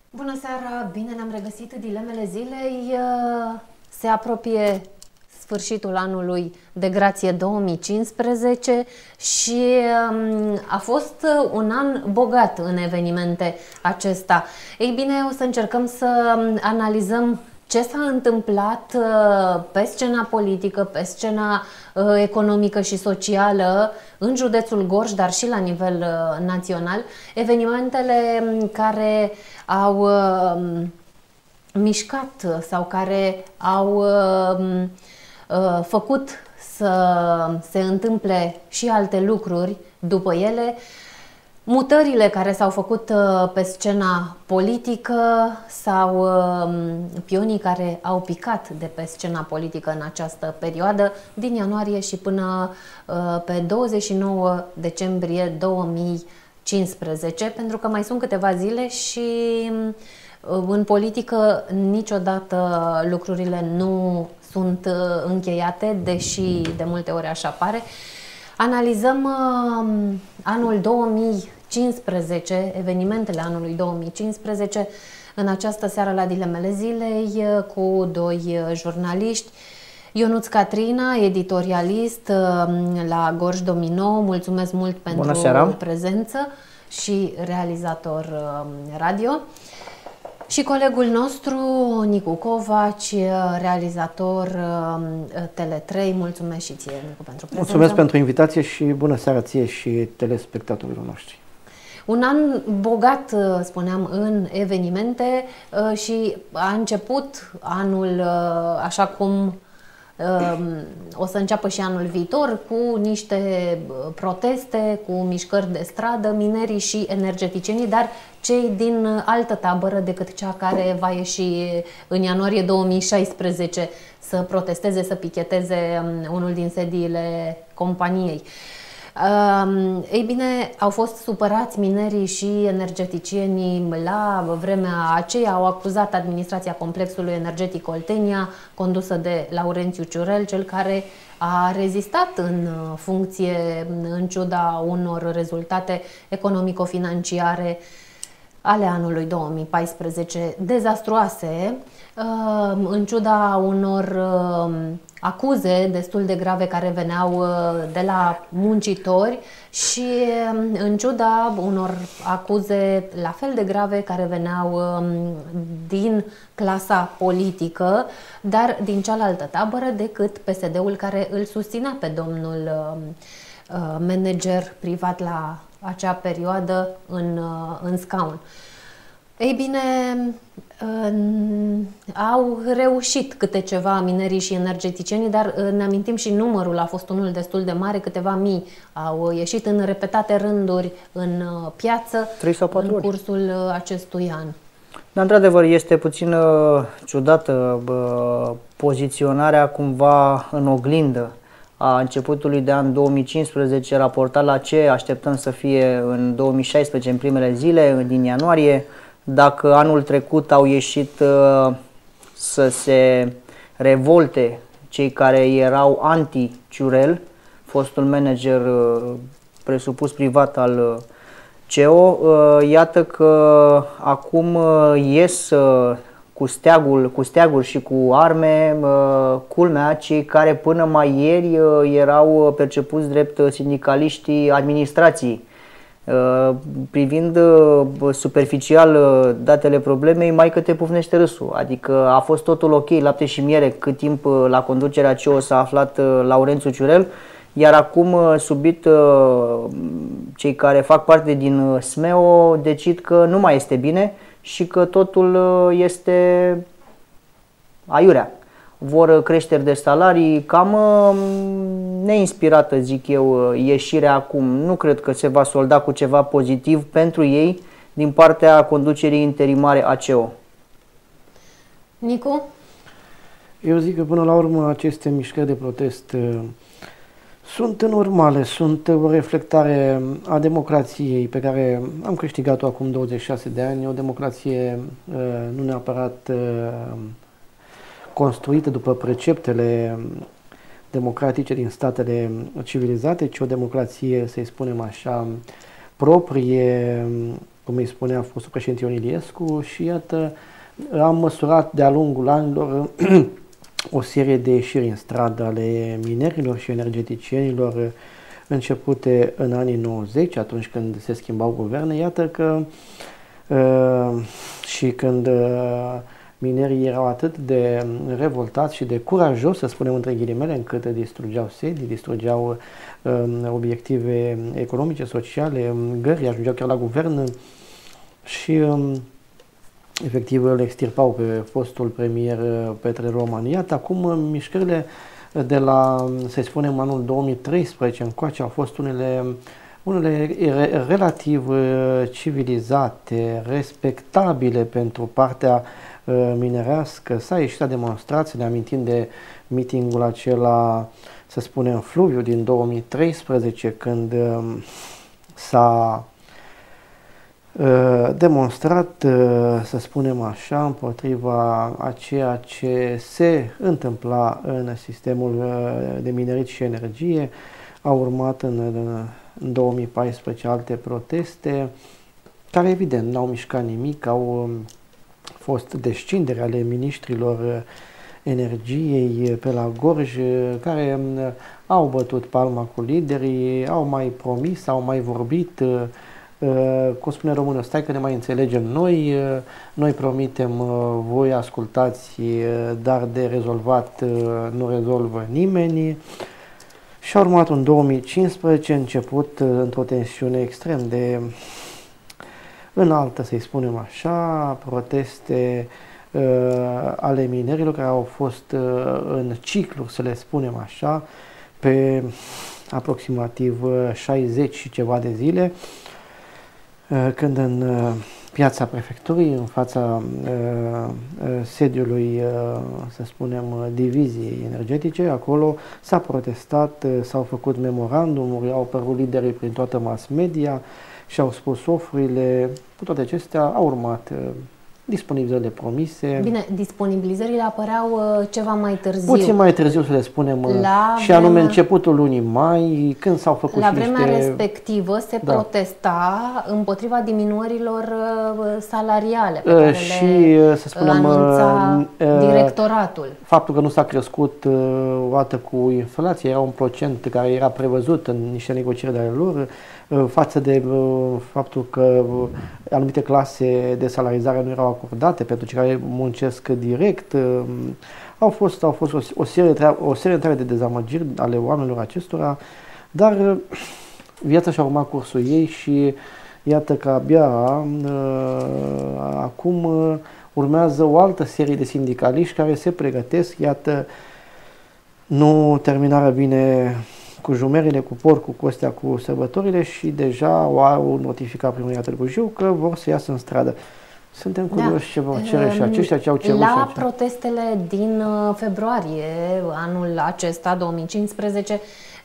Bună seara, bine ne-am regăsit. Dilemele zilei. Se apropie sfârșitul anului de grație 2015 și a fost un an bogat în evenimente acesta. Ei bine, o să încercăm să analizăm ce s-a întâmplat pe scena politică, pe scena economică și socială în județul Gorj, dar și la nivel național. Evenimentele care au mișcat sau care au făcut să se întâmple și alte lucruri după ele, mutările care s-au făcut pe scena politică sau pionii care au picat de pe scena politică în această perioadă, din ianuarie și până pe 29 decembrie 2015, pentru că mai sunt câteva zile și în politică niciodată lucrurile nu sunt încheiate, deși de multe ori așa pare. Analizăm anul 2015, evenimentele anului 2015, în această seară la Dilemele Zilei cu doi jurnaliști. Ionuț Catrina, editorialist la Gorj Domino, mulțumesc mult pentru prezență, și realizator radio. Și colegul nostru, Nicu Covaci, realizator Tele3, mulțumesc și ție, Nicu, pentru prezență. Mulțumesc pentru invitație și bună seara ție și telespectatorilor noștri. Un an bogat, spuneam, în evenimente și a început anul așa cum o să înceapă și anul viitor, cu niște proteste, cu mișcări de stradă, minerii și energeticienii, dar cei din altă tabără decât cea care va ieși în ianuarie 2016 să protesteze, să picheteze unul din sediile companiei. Ei bine, au fost supărați minerii și energeticienii la vremea aceea, au acuzat administrația complexului energetic Oltenia, condusă de Laurențiu Ciurel, cel care a rezistat în funcție în ciuda unor rezultate economico-financiare ale anului 2014 dezastruoase, în ciuda unor acuze destul de grave care veneau de la muncitori și în ciuda unor acuze la fel de grave care veneau din clasa politică, dar din cealaltă tabără decât PSD-ul care îl susținea pe domnul manager privat la acea perioadă în scaun. Ei bine, au reușit câte ceva minerii și energeticienii, dar ne amintim și numărul a fost unul destul de mare, câteva mii au ieșit în repetate rânduri în piață 3 sau 4 în cursul acestui an. Dar într-adevăr este puțin ciudată poziționarea cumva în oglindă a începutului de an 2015 raportat la ce așteptăm să fie în 2016, în primele zile din ianuarie. Dacă anul trecut au ieșit să se revolte cei care erau anti-Ciurel, fostul manager presupus privat al CEO, iată că acum ies cu steaguri și cu arme, culmea, cei care până mai ieri erau percepuți drept sindicaliștii administrației. Privind superficial datele problemei, mai că te pufnește râsul. Adică a fost totul ok, lapte și miere, cât timp la conducerea CEO s-a aflat Laurențiu Ciurel, iar acum subit cei care fac parte din SMEO decid că nu mai este bine și că totul este aiurea. Vor creșteri de salarii, cam neinspirată, zic eu, ieșirea acum. Nu cred că se va solda cu ceva pozitiv pentru ei din partea conducerii interimare a CEO. Nicu? Eu zic că până la urmă aceste mișcări de protest sunt normale, sunt o reflectare a democrației pe care am câștigat-o acum 26 de ani, o democrație nu neapărat construită după preceptele democratice din statele civilizate, ci o democrație, să-i spunem așa, proprie, cum îi spunea fostul președinte Ion Iliescu, și iată, am măsurat de-a lungul anilor o serie de ieșiri în stradă ale minerilor și energeticienilor începute în anii 90, atunci când se schimbau guverne. Iată că și când minerii erau atât de revoltați și de curajos, să spunem între ghilimele, încât distrugeau sedii, distrugeau obiective economice, sociale, gări, ajungeau chiar la guvern și efectiv îl extirpau pe fostul premier Petre Roman. Iată, acum mișcările de la, să spunem, anul 2013 încoace au fost unele relativ civilizate, respectabile pentru partea minerească. S-a ieșit la demonstrații, ne amintim de meetingul acela, să spunem, fluviu din 2013, când s-a demonstrat, să spunem așa, împotriva a ceea ce se întâmpla în sistemul de minerit și energie. Au urmat în 2014 alte proteste care evident n-au mișcat nimic, au fost descindere ale miniștrilor energiei pe la Gorj, care au bătut palma cu liderii, au mai promis, au mai vorbit, cum spune românul, stai că ne mai înțelegem noi, noi promitem, voi ascultați, dar de rezolvat nu rezolvă nimeni. Și a urmat un 2015 început într-o tensiune extrem de înaltă, să-i spunem așa, proteste ale minerilor care au fost în ciclu, să le spunem așa, pe aproximativ 60 și ceva de zile, când în piața prefecturii, în fața sediului, să spunem, diviziei energetice, acolo s-a protestat, s-au făcut memorandumuri, au apărut liderii prin toată mass media și au spus ofurile. Cu toate acestea au urmat disponibilizările promise. Bine, disponibilizările apăreau ceva mai târziu. Puțin mai târziu, să le spunem, și anume începutul lunii mai, când s-au făcut la vremea respectivă se protesta împotriva diminuărilor salariale pe care și, să spunem, anunța directoratul. Faptul că nu s-a crescut o dată cu inflația, era un procent care era prevăzut în niște negocieri de ale lor, față de faptul că anumite clase de salarizare nu erau acordate pentru cei care muncesc direct. Au fost o serie întreagă de dezamăgiri ale oamenilor acestora, dar viața și-a urmat cursul ei și iată că abia acum urmează o altă serie de sindicaliști care se pregătesc, iată, nu terminară bine cu jumerile, cu porcul, cu astea, cu sărbătorile și deja au notificat primăria Târgu Jiu că vor să iasă în stradă. Suntem curioși ce vor cere și aceștia, ce au cerut. La protestele din februarie, anul acesta, 2015,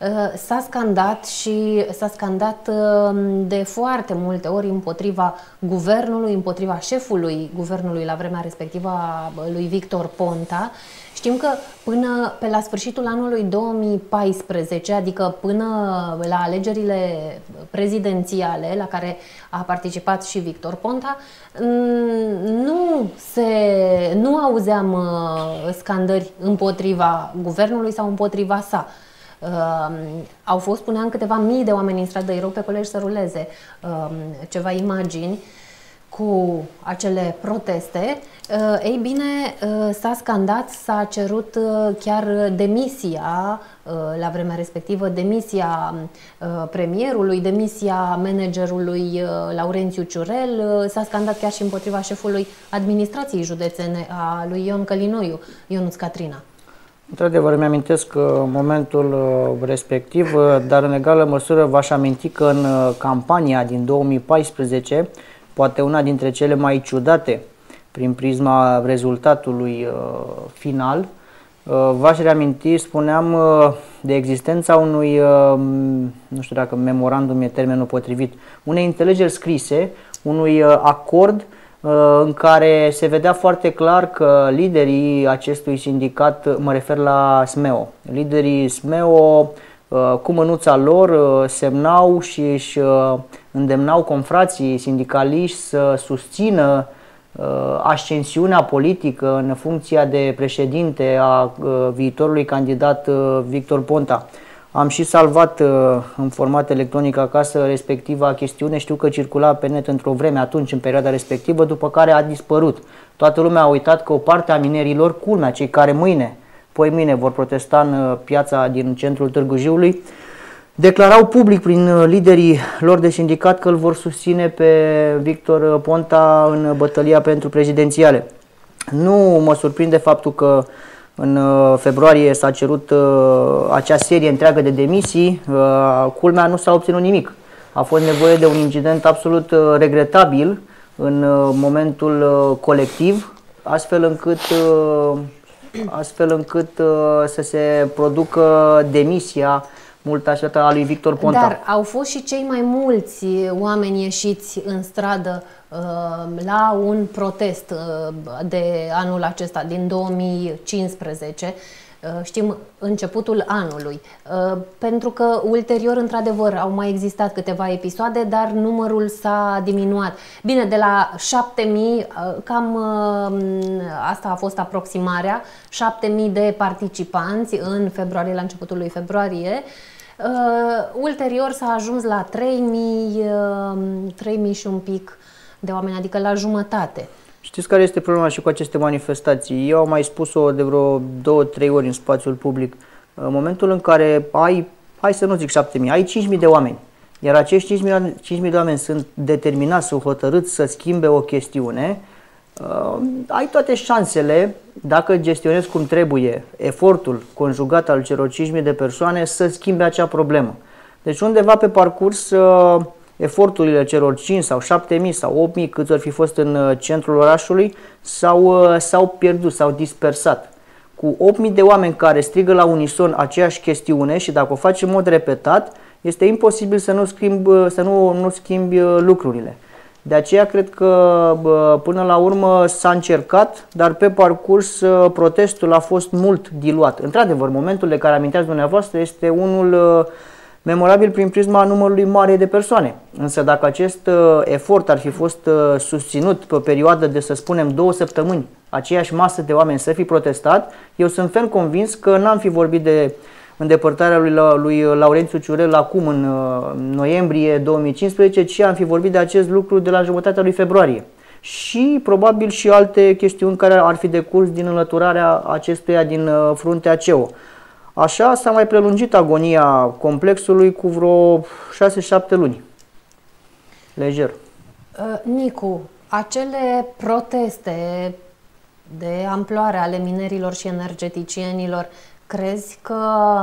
s-a scandat de foarte multe ori împotriva guvernului, împotriva șefului guvernului la vremea respectivă, lui Victor Ponta. Știm că până pe la sfârșitul anului 2014, adică până la alegerile prezidențiale la care a participat și Victor Ponta, nu auzeam scandări împotriva guvernului sau împotriva sa. Au fost, spuneam, câteva mii de oameni în stradă. Îi rog pe colegi să ruleze ceva imagini cu acele proteste. Ei bine, s-a scandat, s-a cerut chiar demisia, la vremea respectivă, demisia premierului, demisia managerului Laurențiu Ciurel, s-a scandat chiar și împotriva șefului administrației județene a lui Ion Călinoiu, Ionuț Catrina. Într-adevăr, mi-amintesc momentul respectiv, dar în egală măsură v-aș aminti că în campania din 2014, poate una dintre cele mai ciudate prin prisma rezultatului final, v-aș reaminti, spuneam, de existența unui, nu știu dacă memorandum e termenul potrivit, unei înțelegeri scrise, unui acord în care se vedea foarte clar că liderii acestui sindicat, mă refer la SMEO, liderii SMEO cu mânuța lor semnau și își îndemnau confrații sindicaliști să susțină ascensiunea politică în funcția de președinte a viitorului candidat Victor Ponta. Am și salvat în format electronic acasă respectiva chestiune, știu că circula pe net într-o vreme atunci, în perioada respectivă, după care a dispărut. Toată lumea a uitat că o parte a minerilor, culmea, cei care mâine vor protesta în piața din centrul Târgu Jiului, declarau public prin liderii lor de sindicat că îl vor susține pe Victor Ponta în bătălia pentru prezidențiale. Nu mă surprinde faptul că în februarie s-a cerut acea serie întreagă de demisii, culmea nu s-a obținut nimic. A fost nevoie de un incident absolut regretabil în momentul colectiv, astfel încât să se producă demisia mult așteptată a lui Victor Ponta. Dar au fost și cei mai mulți oameni ieșiți în stradă la un protest de anul acesta, din 2015, știm, începutul anului, pentru că ulterior, într-adevăr, au mai existat câteva episoade, dar numărul s-a diminuat. Bine, de la 7000, cam asta a fost aproximarea, 7000 de participanți în februarie, la începutul lui februarie. Ulterior s-a ajuns la 3000 și un pic de oameni, adică la jumătate. Știți care este problema și cu aceste manifestații? Eu am mai spus-o de vreo 2-3 ori în spațiul public. În momentul în care ai, hai să nu zic 7000, ai 5000 de oameni, iar acești 5000 de oameni sunt determinați, sunt hotărâți să schimbe o chestiune, ai toate șansele, dacă gestionezi cum trebuie efortul conjugat al celor 5000 de persoane, să schimbe acea problemă. Deci undeva pe parcurs, eforturile celor 5 sau 7000 sau 8000 câți ori fi fost în centrul orașului s-au pierdut, s-au dispersat. Cu 8000 de oameni care strigă la unison aceeași chestiune și dacă o faci în mod repetat, este imposibil să nu schimbi lucrurile. De aceea cred că până la urmă s-a încercat, dar pe parcurs protestul a fost mult diluat. Într-adevăr, momentul de care aminteați dumneavoastră este unul memorabil prin prisma numărului mare de persoane. Însă dacă acest efort ar fi fost susținut pe o perioadă de, să spunem, 2 săptămâni, aceeași masă de oameni să fi protestat, eu sunt ferm convins că n-am fi vorbit de îndepărtarea lui Laurențiu Ciurel acum în noiembrie 2015, ci am fi vorbit de acest lucru de la jumătatea lui februarie. Și probabil și alte chestiuni care ar fi decurs din înlăturarea acestuia din fruntea CEO. Așa s-a mai prelungit agonia complexului cu vreo 6-7 luni. Lejer. Nicu, acele proteste de amploare ale minerilor și energeticienilor, crezi că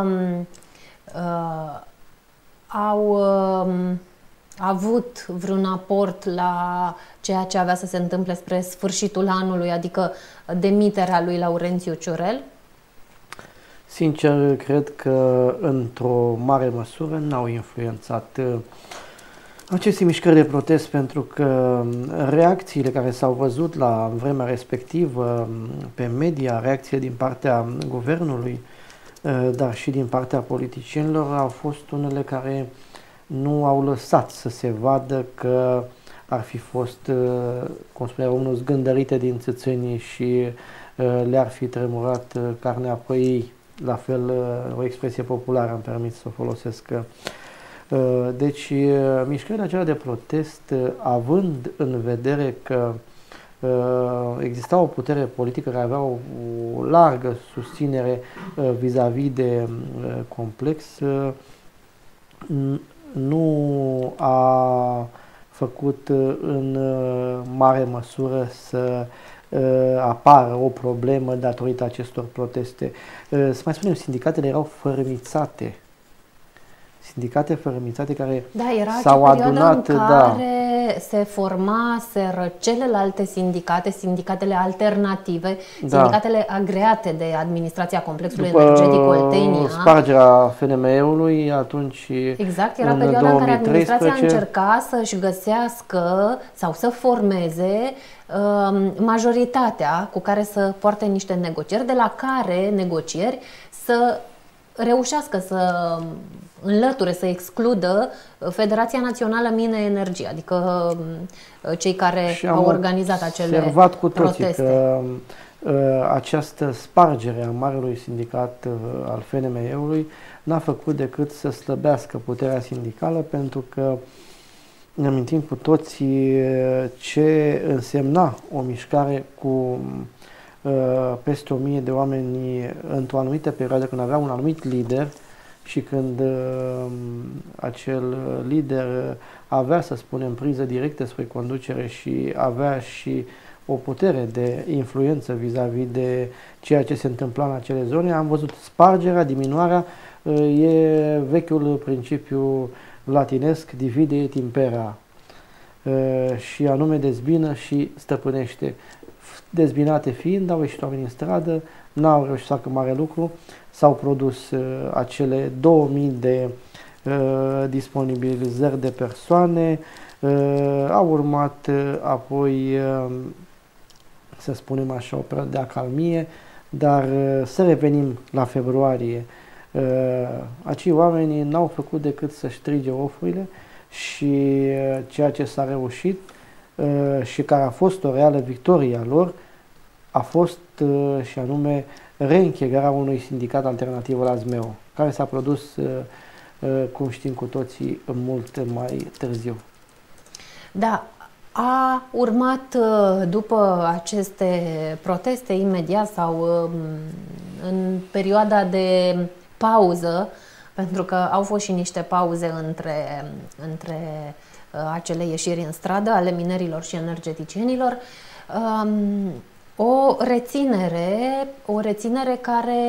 au avut vreun aport la ceea ce avea să se întâmple spre sfârșitul anului, adică demiterea lui Laurențiu Ciurel? Sincer, cred că într-o mare măsură n-au influențat aceste mișcări de protest, pentru că reacțiile care s-au văzut la vremea respectivă pe media, reacțiile din partea guvernului, dar și din partea politicienilor, au fost unele care nu au lăsat să se vadă că ar fi fost, cum spunea unul, zgândărite din țâțânii și le-ar fi tremurat carnea pe ei. La fel, o expresie populară îmi permit să o folosesc. Deci, mișcările acelea de protest, având în vedere că exista o putere politică care avea o largă susținere vis-a-vis de complex, nu a făcut în mare măsură să apară o problemă datorită acestor proteste. Să mai spunem, sindicatele erau fărâmițate. Sindicate fărâmițate care s-au adunat. În care se formaseră celelalte sindicate, sindicatele alternative, sindicatele agreate de administrația complexului energetic Oltenia. Spargerea FNME-ului atunci. Exact, era perioada în care administrația încerca să-și găsească sau să formeze majoritatea cu care să poarte niște negocieri, de la care negocieri să reușească să înlăture, să excludă Federația Națională Mine Energie, adică cei care au organizat acele proteste. Și am observat cu toții că această spargere a Marelui Sindicat al FNME-ului n-a făcut decât să slăbească puterea sindicală, pentru că ne amintim cu toții ce însemna o mișcare cu peste 1000 de oameni într-o anumită perioadă, când avea un anumit lider și când acel lider avea, să spunem, priză directă spre conducere și avea și o putere de influență vis-a-vis de ceea ce se întâmpla în acele zone. Am văzut spargerea, diminuarea, e vechiul principiu latinesc, divide et impera, și anume dezbină și stăpânește. Dezbinate fiind, au ieșit oamenii în stradă, n-au reușit să facă mare lucru, s-au produs acele 2000 de disponibilizări de persoane, au urmat apoi, să spunem așa, o perioadă de acalmie, dar să revenim la februarie. Acei oameni n-au făcut decât să strige ofurile și ceea ce s-a reușit și care a fost o reală victorie a lor a fost și anume reînchegarea unui sindicat alternativ la ZMEO, care s-a produs, cum știm cu toții, mult mai târziu. Da, a urmat după aceste proteste imediat sau în perioada de pauză, pentru că au fost și niște pauze între acele ieșiri în stradă ale minerilor și energeticienilor, o reținere care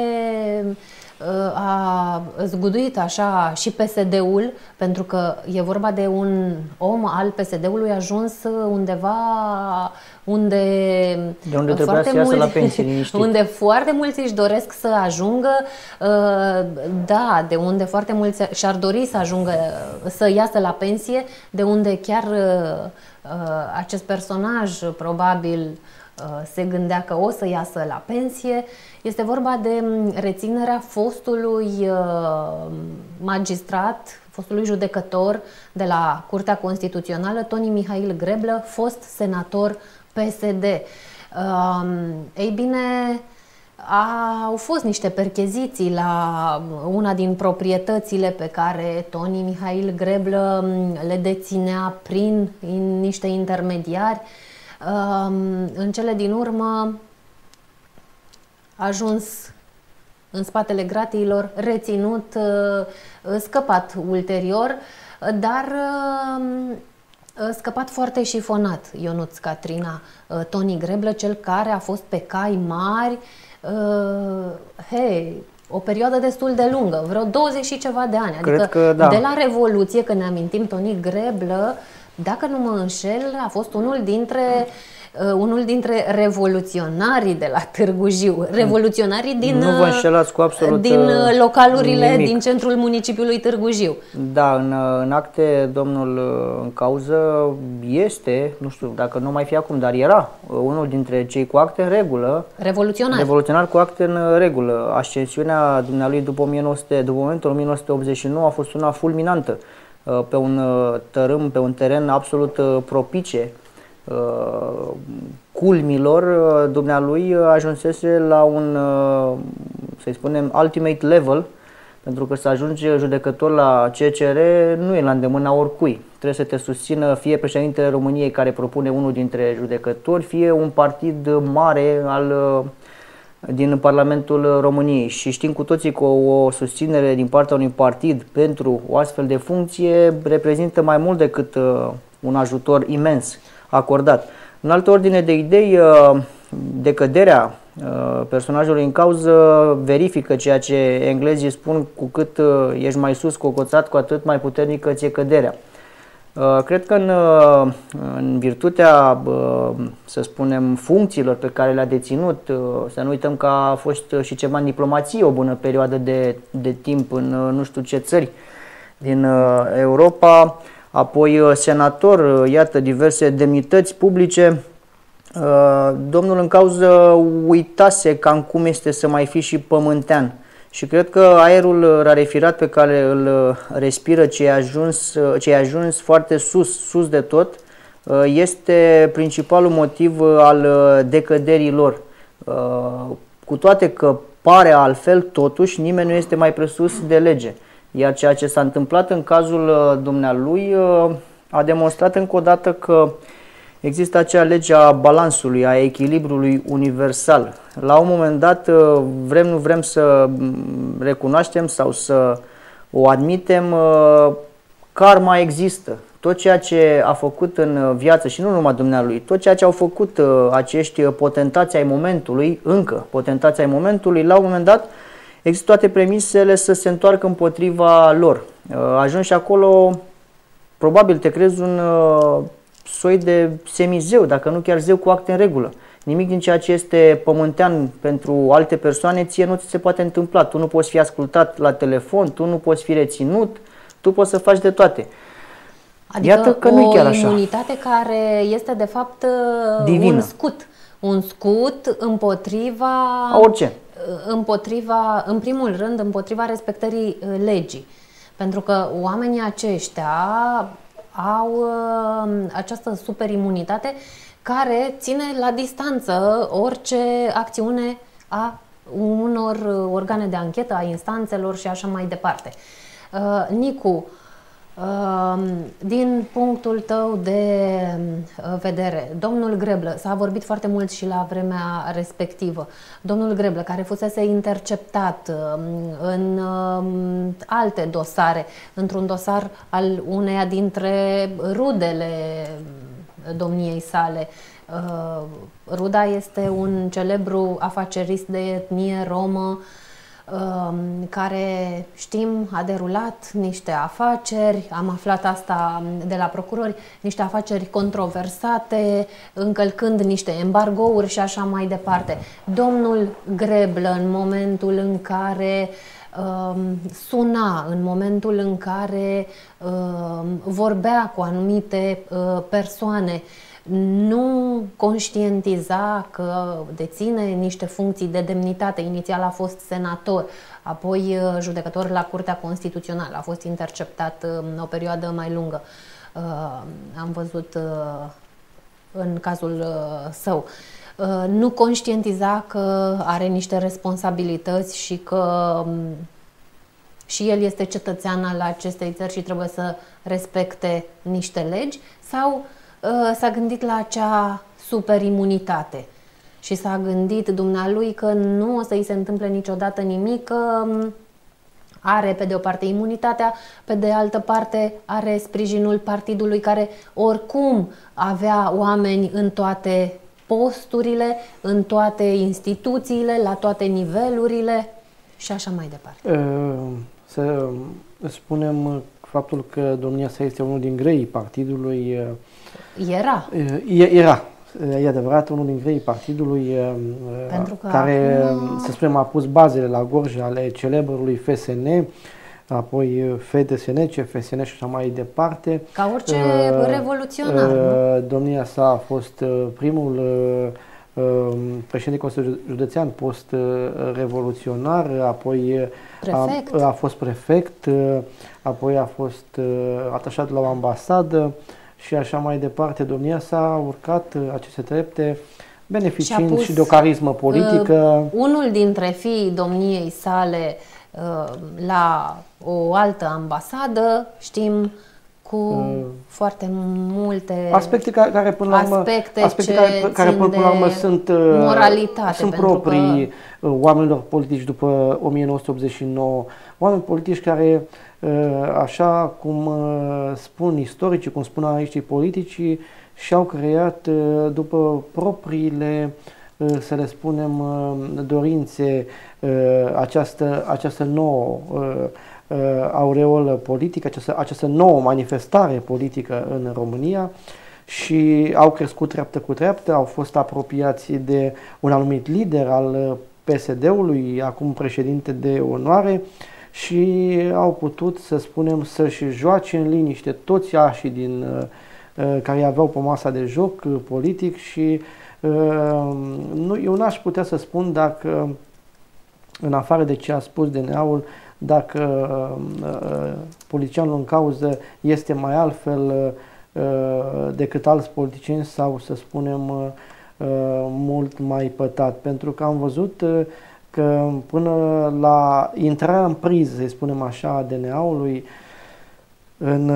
a zguduit așa și PSD-ul, pentru că e vorba de un om al PSD-ului ajuns undeva unde trebuia să iasă la pensie liniștit. Unde foarte mulți își doresc să ajungă, da, de unde foarte mulți și-ar dori să ajungă, să iasă la pensie, de unde chiar acest personaj probabil se gândea că o să iasă la pensie. Este vorba de reținerea fostului magistrat, fostului judecător de la Curtea Constituțională, Toni Mihail Greblă, fost senator PSD. Ei bine, au fost niște percheziții la una din proprietățile pe care Toni Mihail Greblă le deținea prin niște intermediari. În cele din urmă a ajuns în spatele gratiilor, reținut, scăpat ulterior, dar scăpat foarte șifonat, Ionuț Catrina, Toni Greblă, cel care a fost pe cai mari, o perioadă destul de lungă, vreo 20 și ceva de ani. Adică că, da, de la Revoluție, când ne amintim, Toni Greblă, dacă nu mă înșel, a fost unul dintre revoluționarii de la Târgu Jiu, revoluționarii nu vă înșelați cu absolut din localurile nimic din centrul municipiului Târgu Jiu. Da, în acte domnul în cauză este, nu știu dacă nu mai fi acum, dar era unul dintre cei cu acte în regulă, revoluționar cu acte în regulă. Ascensiunea dumnealui după momentul 1989 a fost una fulminantă, pe un tărâm, pe un teren absolut propice culmilor. Dumnealui ajunsese la un, să-i spunem, ultimate level, pentru că să ajungi judecător la CCR nu e la îndemâna oricui. Trebuie să te susțină fie președintele României, care propune unul dintre judecători, fie un partid mare din Parlamentul României. Și știm cu toții că o susținere din partea unui partid pentru o astfel de funcție reprezintă mai mult decât un ajutor imens acordat. În altă ordine de idei, decăderea personajului în cauză verifică ceea ce englezii spun: cu cât ești mai sus cocoțat, cu atât mai puternică ți-e căderea. Cred că în virtutea, să spunem, funcțiilor pe care le-a deținut, să nu uităm că a fost și ceva în diplomație o bună perioadă de timp în nu știu ce țări din Europa, apoi senator, iată, diverse demnități publice, domnul în cauză uitase cam cum este să mai fii și pământean Și cred că aerul rarefiat pe care îl respiră ce a ajuns foarte sus de tot, este principalul motiv al decăderii lor. Cu toate că pare altfel, totuși nimeni nu este mai presus de lege. Iar ceea ce s-a întâmplat în cazul dumnealui a demonstrat încă o dată că există acea lege a balansului, a echilibrului universal. La un moment dat, vrem nu vrem să recunoaștem sau să o admitem, karma există. Tot ceea ce a făcut în viață, și nu numai dumnealui, tot ceea ce au făcut acești potentați ai momentului, potentați ai momentului, la un moment dat există toate premisele să se întoarcă împotriva lor. Ajungi acolo, probabil te crezi un soi de semizeu, dacă nu chiar zeu cu acte în regulă. Nimic din ceea ce este pământean pentru alte persoane, ție nu ți se poate întâmpla. Tu nu poți fi ascultat la telefon, tu nu poți fi reținut, tu poți să faci de toate. Adică iată că nu e chiar așa. O imunitate care este de fapt divină. Un scut împotriva a orice. În primul rând, împotriva respectării legii. Pentru că oamenii aceștia au această superimunitate care ține la distanță orice acțiune a unor organe de anchetă, a instanțelor și așa mai departe. Nicu, din punctul tău de vedere, domnul Greblă, s-a vorbit foarte mult și la vremea respectivă, domnul Greblă, care fusese interceptat în alte dosare, într-un dosar al uneia dintre rudele domniei sale. Ruda este un celebru afacerist de etnie romă care, știm, a derulat niște afaceri, am aflat asta de la procurori, niște afaceri controversate, încălcând niște embargouri și așa mai departe. Domnul Greblă, în momentul în care suna, în momentul în care vorbea cu anumite persoane, nu conștientiza că deține niște funcții de demnitate. Inițial a fost senator, apoi judecător la Curtea Constituțională, a fost interceptat o perioadă mai lungă. Am văzut în cazul său. Nu conștientiza că are niște responsabilități și că și el este cetățean al acestei țări și trebuie să respecte niște legi, sau s-a gândit la acea superimunitate și s-a gândit dumnealui că nu o să îi se întâmple niciodată nimic, că are pe de o parte imunitatea, pe de altă parte are sprijinul partidului care oricum avea oameni în toate posturile, în toate instituțiile, la toate nivelurile și așa mai departe. Să spunem faptul că domnia sa este unul din greii partidului. Era, e adevărat, unul din greii partidului care, acum, să spunem, a pus bazele la gorj ale celebrului FSN, apoi FDSN, CFSN și așa mai departe. Ca orice revoluționar. Domnia sa a fost primul președinte Consiliului Județean post-revoluționar, apoi a fost prefect, apoi a fost atașat la o ambasadă și așa mai departe. Domnia sa a urcat aceste trepte beneficiind și de o carismă politică. Unul dintre fiii domniei sale la o altă ambasadă, știm, cu foarte multe aspecte care până la urmă sunt moralitate, sunt proprii oamenilor politici după 1989, oameni politici care, așa cum spun istoricii, cum spun analiștii politici, și-au creat după propriile, să le spunem, dorințe, această nouă aureolă politică, această nouă manifestare politică în România, și au crescut treaptă cu treaptă, au fost apropiați de un anumit lider al PSD-ului, acum președinte de onoare, și au putut, să spunem, să-și joace în liniște toți așii care aveau pe masa de joc politic. Și eu n-aș putea să spun dacă în afară de ce a spus DNA-ul, dacă politicianul în cauză este mai altfel decât alți politicieni sau, să spunem, mult mai pătat. Pentru că am văzut că până la intrarea în priză, să spunem așa, a DNA-ului, în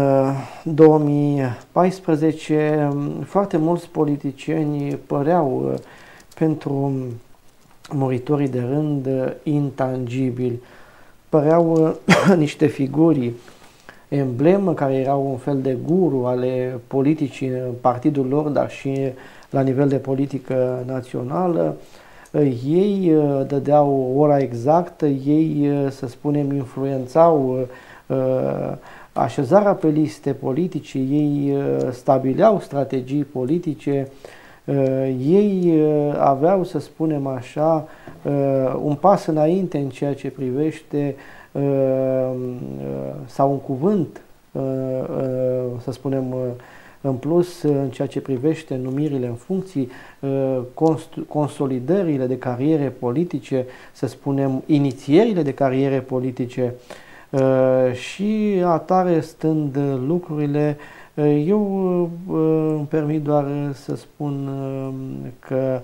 2014, foarte mulți politicieni păreau pentru muritorii de rând intangibili. Păreau niște figuri emblemă care erau un fel de guru ale politicii în partidul lor, dar și la nivel de politică națională. Ei dădeau ora exactă, ei, să spunem, influențau așezarea pe liste politice, ei stabileau strategii politice, ei aveau, să spunem așa, un pas înainte în ceea ce privește sau un cuvânt, să spunem, în plus în ceea ce privește numirile în funcții, consolidările de cariere politice, să spunem, inițierile de cariere politice. Și atare stând lucrurile, eu îmi permit doar să spun că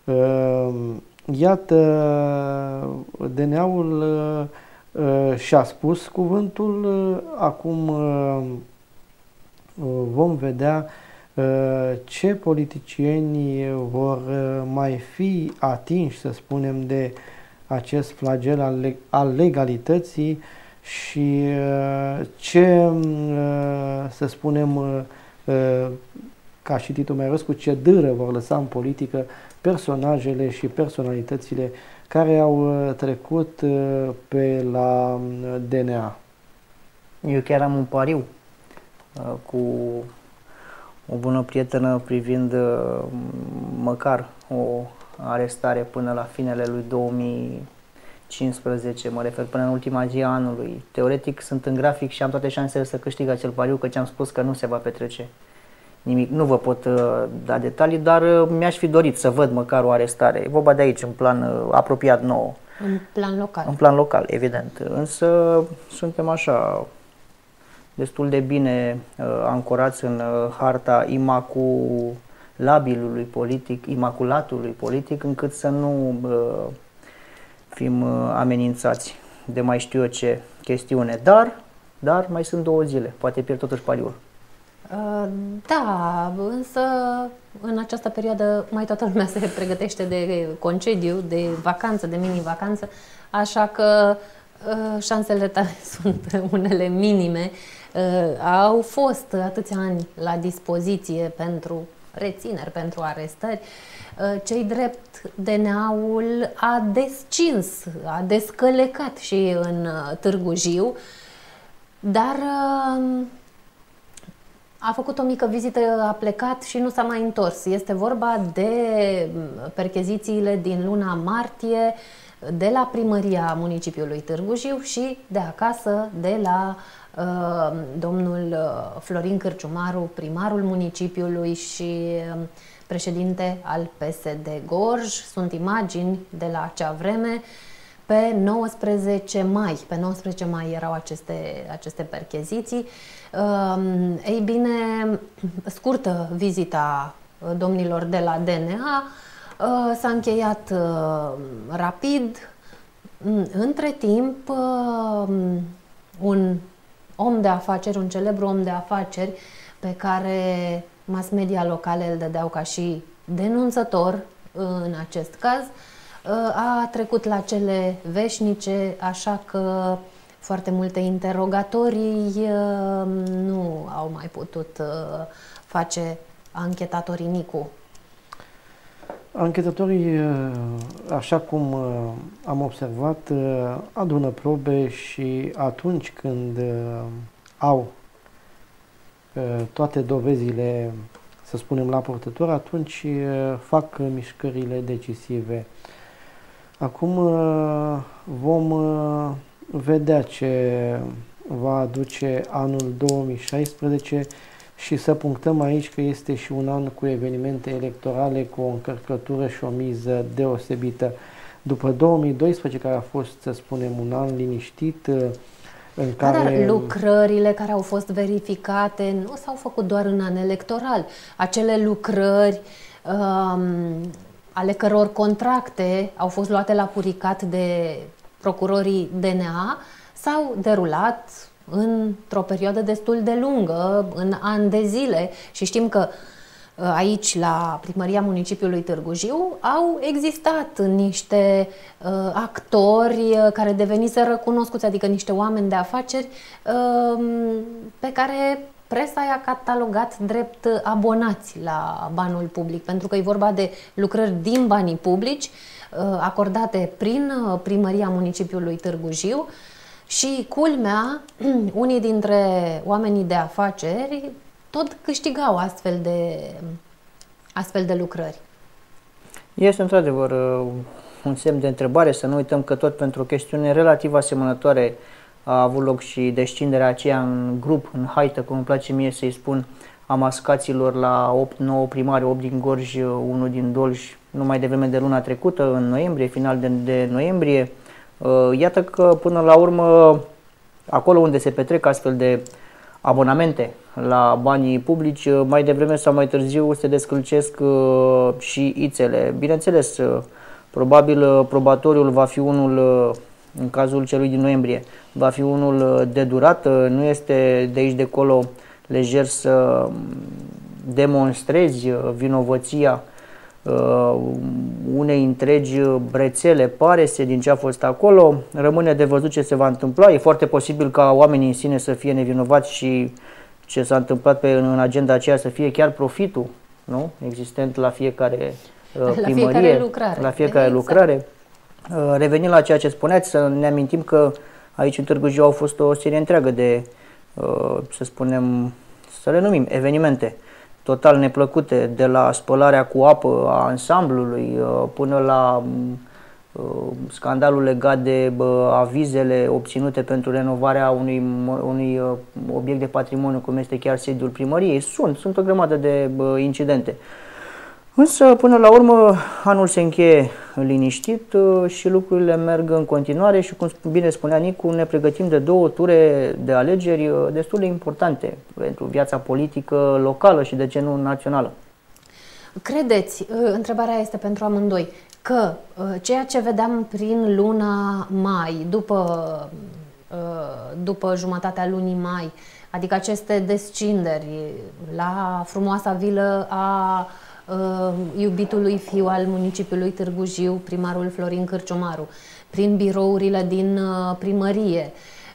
iată, DNA-ul și-a spus cuvântul, acum vom vedea ce politicieni vor mai fi atinși, să spunem, de acest flagel al legalității și ce, să spunem, ca și Titu Maiorescu, ce dâră vor lăsa în politică personajele și personalitățile care au trecut pe la DNA. Eu chiar am un pariu cu o bună prietenă privind măcar o arestare până la finele lui 2015, mă refer până în ultima zi a anului. Teoretic sunt în grafic și am toate șansele să câștig acel pariu, căci am spus că nu se va petrece nimic. Nu vă pot da detalii, dar mi-aș fi dorit să văd măcar o arestare. E vorba de aici, în plan apropiat nouă. În plan local. În plan local, evident. Însă suntem așa destul de bine ancorați în harta imaculabilului politic, imaculatului politic, încât să nu fim amenințați de mai știu eu ce chestiune. Dar mai sunt 2 zile, poate pierd totuși pariul. Da, însă în această perioadă mai toată lumea se pregătește de concediu, de vacanță, de mini-vacanță, așa că șansele tale sunt unele minime. Au fost atâția ani la dispoziție pentru rețineri, pentru arestări. Cei drept, DNA-ul a descins, a descălecat și în Târgu Jiu, dar a făcut o mică vizită, a plecat și nu s-a mai întors. Este vorba de perchezițiile din luna martie de la primăria municipiului Târgu Jiu și de acasă de la domnul Florin Cârciumaru, primarul municipiului și președinte al PSD Gorj. Sunt imagini de la acea vreme. Pe 19 mai erau aceste percheziții. Ei bine, scurtă vizita domnilor de la DNA s-a încheiat rapid. Între timp, un om de afaceri, un celebru om de afaceri pe care mass media locale îl dădeau ca și denunțător în acest caz, a trecut la cele veșnice, așa că foarte multe interogatorii nu au mai putut face anchetatorii Nicu. Anchetatorii, așa cum am observat, adună probe și atunci când au toate dovezile, să spunem, la purtător, atunci fac mișcările decisive. Acum vom vedea ce va aduce anul 2016 și să punctăm aici că este și un an cu evenimente electorale, cu o încărcătură și o miză deosebită. după 2012, care a fost, să spunem, un an liniștit, în Da, care... dar lucrările care au fost verificate nu s-au făcut doar în an electoral. Acele lucrări ale căror contracte au fost luate la puricat de procurorii DNA s-au derulat într-o perioadă destul de lungă, în ani de zile, și știm că aici, la Primăria Municipiului Târgu Jiu, au existat niște actori care deveniseră cunoscuți, adică niște oameni de afaceri pe care presa i-a catalogat drept abonați la banul public, pentru că e vorba de lucrări din banii publici acordate prin Primăria Municipiului Târgu Jiu. Și culmea, unii dintre oamenii de afaceri tot câștigau astfel de lucrări. Este într-adevăr un semn de întrebare, să nu uităm că tot pentru o chestiune relativ asemănătoare a avut loc și descinderea aceea în grup, în haită, cum îmi place mie să-i spun, a mascaților la 8-9 primari, 8 din Gorj, 1 din Dolj, numai devreme de luna trecută, în noiembrie, final de noiembrie. Iată că până la urmă, acolo unde se petrec astfel de abonamente la banii publici, mai devreme sau mai târziu se descălcesc și ițele. Bineînțeles, probabil probatoriul va fi unul, în cazul celui din noiembrie, va fi unul de durată, nu este de aici de acolo lejer să demonstrezi vinovăția unei întregi brețele, pare-se, din ce a fost acolo. Rămâne de văzut ce se va întâmpla. E foarte posibil ca oamenii în sine să fie nevinovați și ce s-a întâmplat în agenda aceea să fie chiar profitul, nu? Existent la fiecare primărie, la fiecare lucrare. Revenind la ceea ce spuneați, să ne amintim că aici în Târgu Jiu au fost o serie întreagă de, să spunem, să le numim, evenimente total neplăcute, de la spălarea cu apă a ansamblului până la scandalul legat de avizele obținute pentru renovarea unui obiect de patrimoniu, cum este chiar sediul primăriei. Sunt o grămadă de incidente. Însă, până la urmă, anul se încheie liniștit și lucrurile merg în continuare și, cum bine spunea Nicu, ne pregătim de 2 ture de alegeri destul de importante pentru viața politică locală și, de ce nu, națională. Credeți, întrebarea este pentru amândoi, că ceea ce vedeam prin luna mai, după jumătatea lunii mai, adică aceste descinderi la frumoasa vilă a iubitului fiu al municipiului Târgu Jiu, primarul Florin Cârciumaru, prin birourile din primărie,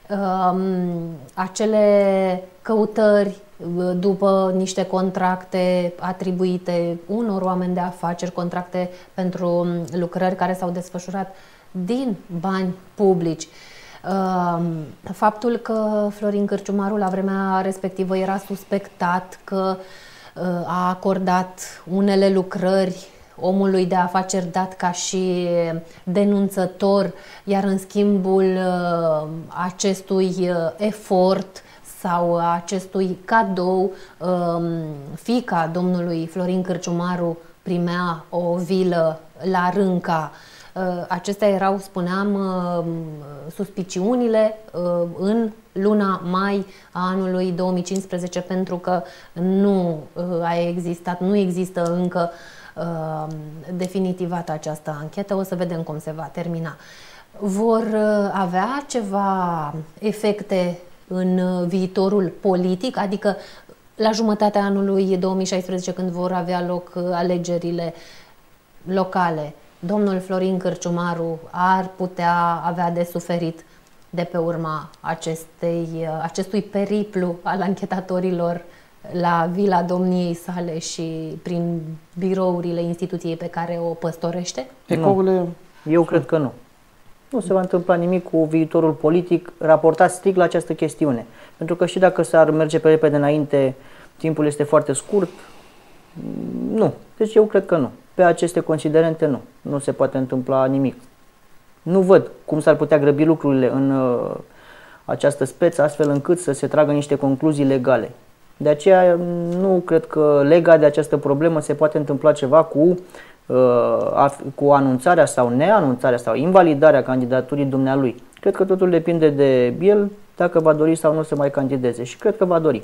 acele căutări după niște contracte atribuite unor oameni de afaceri, contracte pentru lucrări care s-au desfășurat din bani publici. Faptul că Florin Cârciumaru la vremea respectivă era suspectat că a acordat unele lucrări omului de afaceri dat ca și denunțător, iar în schimbul acestui efort sau acestui cadou, fiica domnului Florin Cârciumaru primea o vilă la Rânca. Acestea erau, spuneam, suspiciunile în luna mai a anului 2015, pentru că nu există încă definitivată această anchetă. O să vedem cum se va termina. Vor avea ceva efecte în viitorul politic, adică la jumătatea anului 2016, când vor avea loc alegerile locale, domnul Florin Cârciumaru ar putea avea de suferit de pe urma acestui periplu al anchetatorilor la vila domniei sale și prin birourile instituției pe care o păstorește? Nu. Eu cred că nu. Nu se va întâmpla nimic cu viitorul politic raportat strict la această chestiune. Pentru că și dacă s-ar merge pe repede înainte, timpul este foarte scurt. Nu. Deci eu cred că nu. Pe aceste considerente nu. Nu se poate întâmpla nimic. Nu văd cum s-ar putea grăbi lucrurile în această speță, astfel încât să se tragă niște concluzii legale. De aceea nu cred că legat de această problemă se poate întâmpla ceva cu cu anunțarea sau neanunțarea sau invalidarea candidaturii dumnealui. Cred că totul depinde de el dacă va dori sau nu să mai candideze și cred că va dori.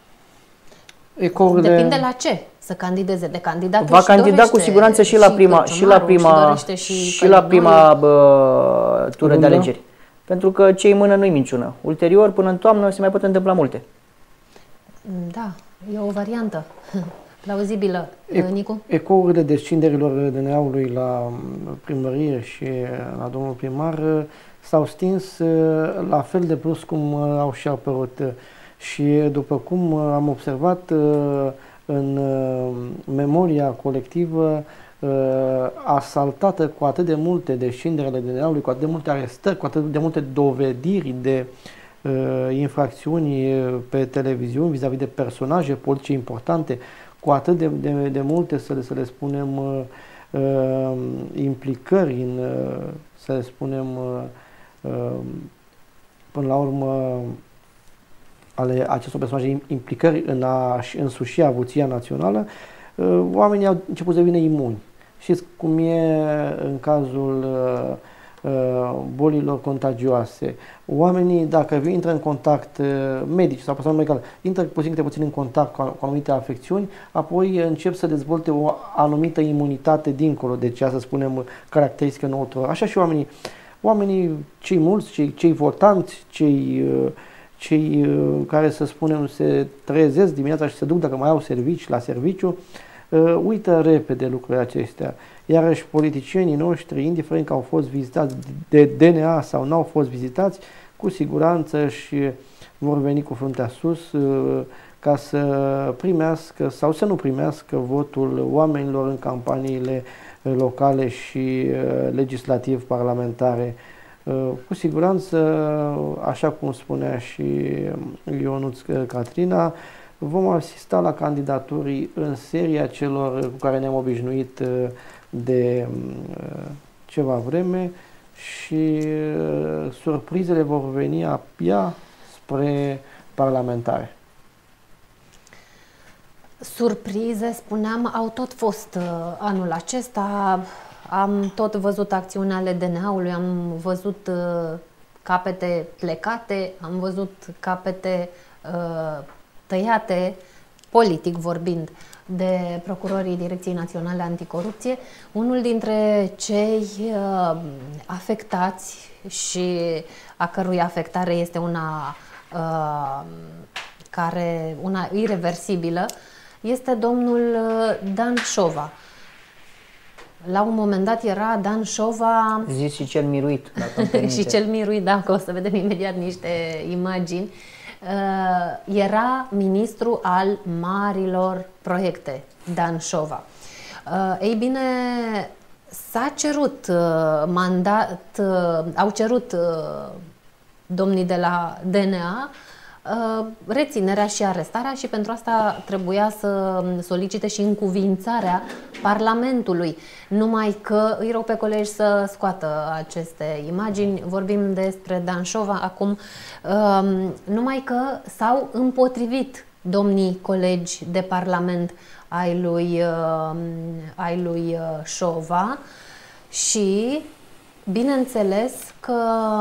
Depinde la ce să candideze, de candidatul va candida cu siguranță și la prima tură de alegeri. Pentru că ce îi mână nu-i minciună. Ulterior, până în toamnă, se mai pot întâmpla multe. Da, e o variantă plauzibilă. Nicu? Ecourile descinderilor DNA-ului la primărie și la domnul primar s-au stins la fel de brusc cum au și apărut. Și după cum am observat în memoria colectivă asaltată cu atât de multe descinderi ale DNA-ului, cu atât de multe arestări, cu atât de multe dovediri de infracțiuni pe televiziuni vis-a-vis de personaje politice importante, cu atât de multe, să le spunem, implicări în, să le spunem, până la urmă, ale acestor personaje, implicări în a-și însuși avuția națională, oamenii au început să devină imuni. Știți cum e în cazul bolilor contagioase. Oamenii, dacă intră în contact, medici sau persoane medicale, intră puțin în contact cu anumite afecțiuni, apoi încep să dezvolte o anumită imunitate dincolo de ceea, să spunem, caracteristică nouă. Așa și oamenii cei mulți, cei votanți, cei care, să spunem, se trezesc dimineața și se duc, dacă mai au la serviciu, uită repede lucrurile acestea. Iarăși politicienii noștri, indiferent că au fost vizitați de DNA sau nu au fost vizitați, cu siguranță și vor veni cu fruntea sus ca să primească sau să nu primească votul oamenilor în campaniile locale și legislativ-parlamentare. Cu siguranță, așa cum spunea și Ionuț Catrina, vom asista la candidaturi în seria celor cu care ne-am obișnuit de ceva vreme și surprizele vor veni abia spre parlamentare. Surprize, spuneam, au tot fost anul acesta. Am tot văzut acțiunea ale DNA-ului, am văzut capete plecate, am văzut capete tăiate, politic vorbind, de procurorii Direcției Naționale Anticorupție. Unul dintre cei afectați și a cărui afectare este una irreversibilă este domnul Dan Șova. La un moment dat era Dan Șova... Zis și cel miruit. și cel miruit, da, că o să vedem imediat niște imagini. Era ministru al marilor proiecte, Dan Șova. Ei bine, s-a cerut au cerut domnii de la DNA reținerea și arestarea și pentru asta trebuia să solicite și încuvințarea Parlamentului. Numai că îi rog pe colegi să scoată aceste imagini. Vorbim despre Dan Șova acum. Numai că s-au împotrivit domnii colegi de Parlament ai lui Șova și bineînțeles că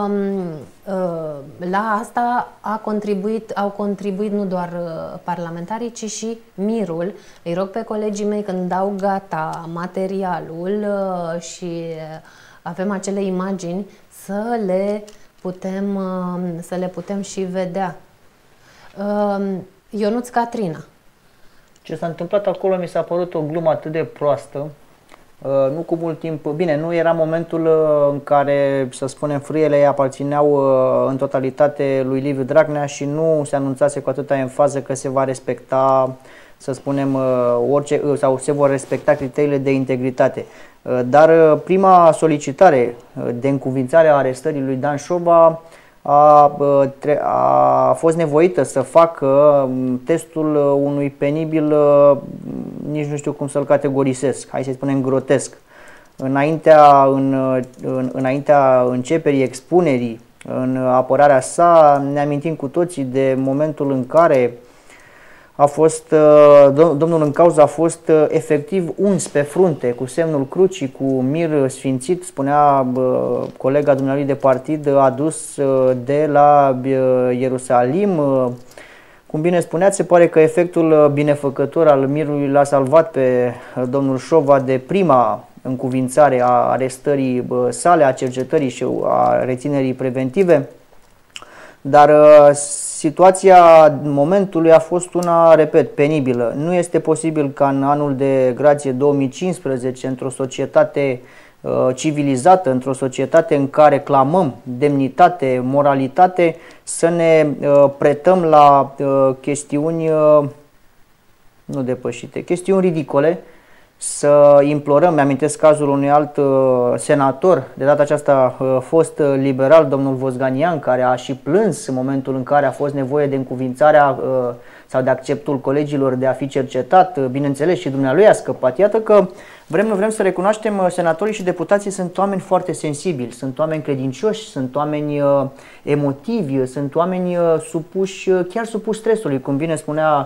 la asta au contribuit nu doar parlamentarii, ci și mirul. Îi rog pe colegii mei, când dau gata materialul și avem acele imagini, să le putem și vedea. Ionuț Catrina. Ce s-a întâmplat acolo mi s-a părut o glumă atât de proastă. Nu cu mult timp, bine, nu era momentul în care, să spunem, frâiele aparțineau în totalitate lui Liviu Dragnea și nu se anunțase cu atâta enfază că se va respecta, să spunem, orice, sau se vor respecta criteriile de integritate. Dar prima solicitare de încuvințare a arestării lui Dan Șova a fost nevoită să facă testul unui penibil, nici nu știu cum să-l categorisesc, hai să spunem grotesc. Înaintea începerii expunerii, în apărarea sa, ne amintim cu toții de momentul în care a fost, domnul în cauză a fost efectiv uns pe frunte, cu semnul crucii, cu mir sfințit, spunea colega dumnealui de partid, adus de la Ierusalim. Cum bine spuneați, se pare că efectul binefăcător al mirului l-a salvat pe domnul Șova de prima încuvințare a arestării sale, a cercetării și a reținerii preventive, dar situația momentului a fost una, repet, penibilă. Nu este posibil ca în anul de grație 2015, într-o societate civilizată, într-o societate în care clamăm demnitate, moralitate, să ne pretăm la chestiuni nu depășite, chestiuni ridicole, să implorăm, mi-amintesc cazul unui alt senator, de data aceasta fost liberal, domnul Vosganian, care a și plâns în momentul în care a fost nevoie de încuvințarea sau de acceptul colegilor de a fi cercetat, bineînțeles și dumnealui a scăpat. Iată că vrem să recunoaștem, senatorii și deputații sunt oameni foarte sensibili, sunt oameni credincioși, sunt oameni emotivi, sunt oameni supuși, chiar supuși stresului, cum bine spunea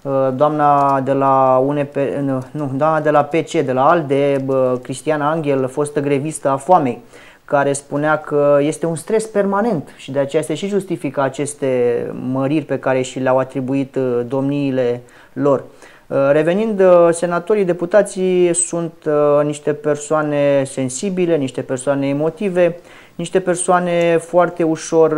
doamna de la doamna de la PC, de la ALDE, Cristiana Anghel, fostă grevistă a foamei, care spunea că este un stres permanent și de aceea se și justifică aceste măriri pe care și le-au atribuit domniile lor. Revenind, senatorii, deputații sunt niște persoane sensibile, niște persoane emotive, niște persoane foarte ușor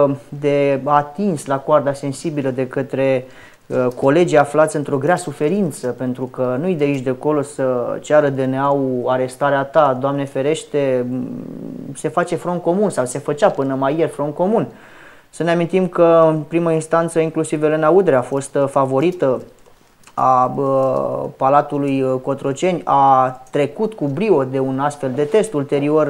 de atins la coarda sensibilă de către colegii aflați într-o grea suferință, pentru că nu-i de aici de acolo să ceară DNA-ul arestarea ta, Doamne ferește, se face front comun sau se făcea până mai ieri front comun. Să ne amintim că în primă instanță inclusiv Elena Udrea a fost favorită a Palatului Cotroceni, a trecut cu brio de un astfel de test, ulterior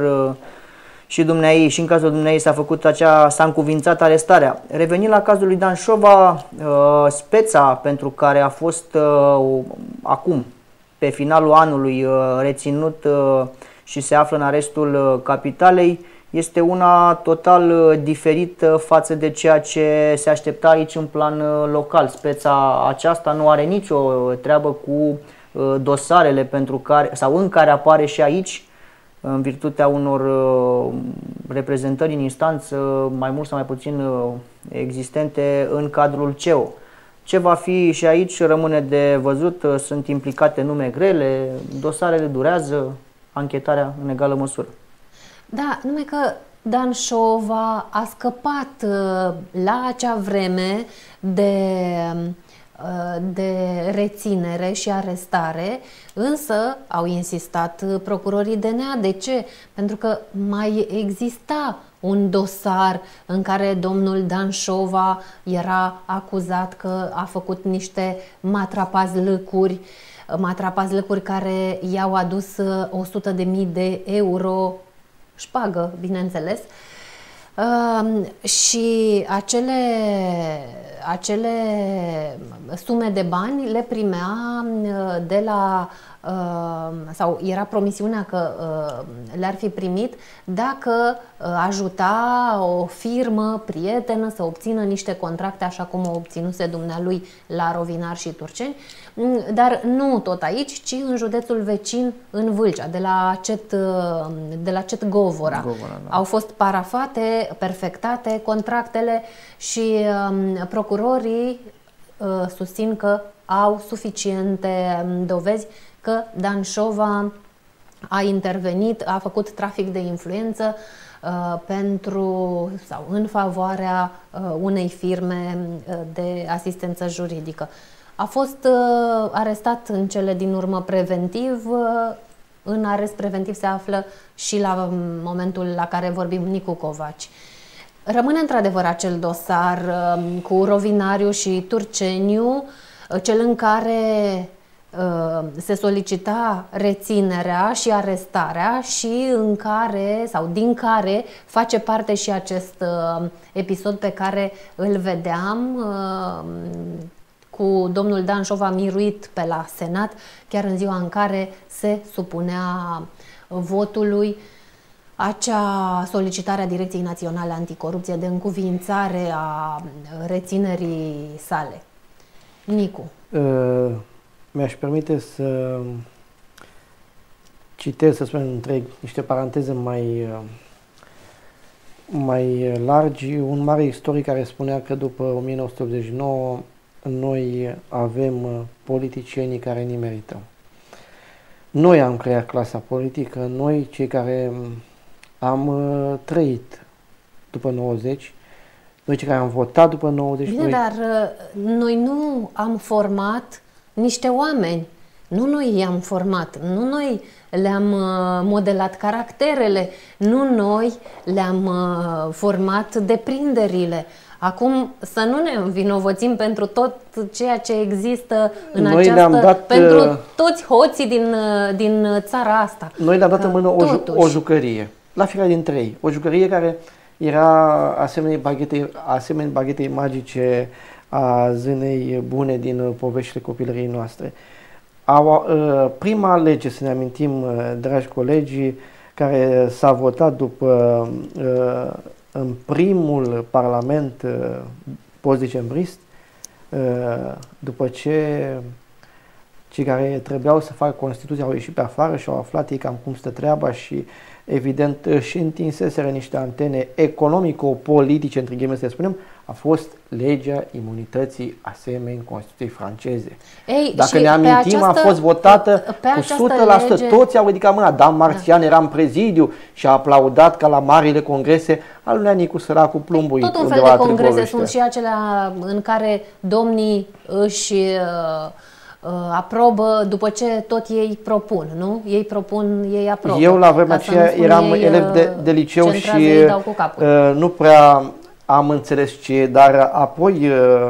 și dumneai, și în cazul dumneai s-a încuvințat arestarea. Revenind la cazul lui Dan Șova, speța pentru care a fost acum, pe finalul anului, reținut și se află în arestul capitalei, este una total diferită față de ceea ce se aștepta aici în plan local. Speța aceasta nu are nicio treabă cu dosarele pentru care, sau în care apare și aici, în virtutea unor reprezentări în instanță, mai mult sau mai puțin existente în cadrul CEO. Ce va fi și aici rămâne de văzut, sunt implicate nume grele, dosarele durează, anchetarea în egală măsură. Da, numai că Dan Șova a scăpat la acea vreme de reținere și arestare, însă au insistat procurorii DNA. De ce? Pentru că mai exista un dosar în care domnul Dan Șova era acuzat că a făcut niște matrapazlăcuri care i-au adus 100.000 de euro șpagă, bineînțeles. Și acele sume de bani le primea de la, sau era promisiunea că le-ar fi primit dacă ajuta o firmă prietenă să obțină niște contracte, așa cum o obținuse dumnealui la Rovinar și Turceni, dar nu tot aici, ci în județul vecin, în Vâlcea, de la CET Govora. Da. Au fost parafate, perfectate contractele și procurorii susțin că au suficiente dovezi că Dan Șova a intervenit, a făcut trafic de influență pentru sau în favoarea unei firme de asistență juridică. A fost arestat în cele din urmă preventiv. În arest preventiv se află și la momentul la care vorbim Nicu Covaci. Rămâne într-adevăr acel dosar cu Rovinariu și Turceniu, cel în care se solicita reținerea și arestarea și în care, sau din care face parte și acest episod pe care îl vedeam cu domnul Dan Șova miruit pe la Senat, chiar în ziua în care se supunea votului acea solicitare a Direcției Naționale Anticorupție de încuviințare a reținerii sale. Nicu. Mi-aș permite să citez, să spunem, întreg niște paranteze mai largi. Un mare istoric care spunea că după 1989 noi avem politicienii care ni merită. Noi am creat clasa politică, noi cei care am trăit după 90, noi cei care am votat după 90. Bine, dar noi nu am format niște oameni. Nu noi i-am format, nu noi le-am modelat caracterele, nu noi le-am format deprinderile. Acum să nu ne învinovățim pentru tot ceea ce există în pentru toți hoții din țara asta. Noi le-am dat în mână o jucărie, la fiecare dintre ei. O jucărie care era asemenea baghetei magice a zânei bune din poveștile copilăriei noastre. Prima lege, să ne amintim, dragi colegi, care s-a votat în primul parlament post-decembrist, după ce cei care trebuiau să facă Constituția au ieșit pe afară și au aflat ei cam cum stă treaba și evident își întinseseră niște antene economico-politice, între ghilimele să spunem, a fost legea imunității asemeni Constituției franceze. Dacă ne amintim, a fost votată cu 100%, lege... toți au ridicat mâna. Dan Marțian era în prezidiu și a aplaudat ca la marile congrese al lui Nicu săracul plumbuit. Tot un fel de congrese sunt și acelea în care domnii își aprobă după ce tot ei propun, nu? Ei propun, ei aprobă. Eu la vremea aceea eram elev de liceu și nu prea am înțeles ce, dar apoi,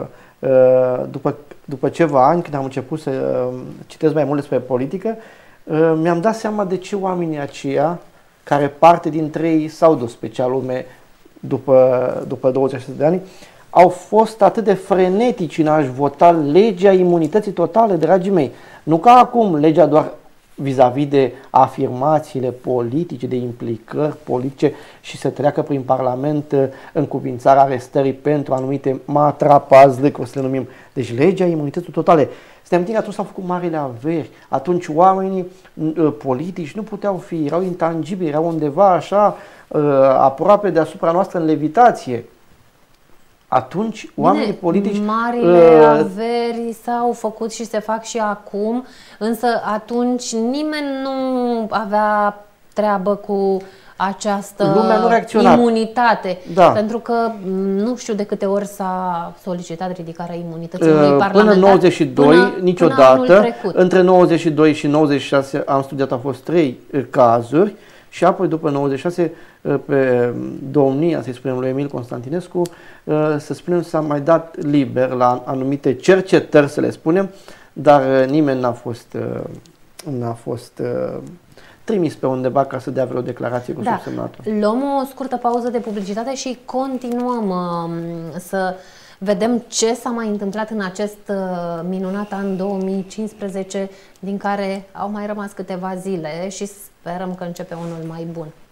după ceva ani, când am început să citesc mai mult despre politică, mi-am dat seama de ce oamenii aceia, care parte dintre ei s-au dus pe cea lume după 26 de ani, au fost atât de frenetici în a-și vota legea imunității totale, dragii mei. Nu ca acum, legea doar vis-a-vis de afirmațiile politice, de implicări politice și să treacă prin Parlament încuvințarea arestării pentru anumite matrapazle, că o să le numim. Deci legea imunității totale. Să ne amintim că atunci s-au făcut marile averi. Atunci oamenii politici nu puteau fi, erau intangibili, erau undeva așa aproape deasupra noastră în levitație. Atunci oamenii politici... Marile averi s-au făcut și se fac și acum, însă atunci nimeni nu avea treabă cu această imunitate. Da. Pentru că nu știu de câte ori s-a solicitat ridicarea imunității unui parlamentar. Până în 92, niciodată. Între 92 și 96 am studiat, au fost 3 cazuri. Și apoi, după 96, pe domnia, să-i spunem, lui Emil Constantinescu, să spunem, s-a mai dat liber la anumite cercetări, să le spunem, dar nimeni n-a fost trimis pe undeva ca să dea vreo declarație cu subsemnatul. Luăm o scurtă pauză de publicitate și continuăm să vedem ce s-a mai întâmplat în acest minunat an 2015, din care au mai rămas câteva zile și sperăm că începe unul mai bun.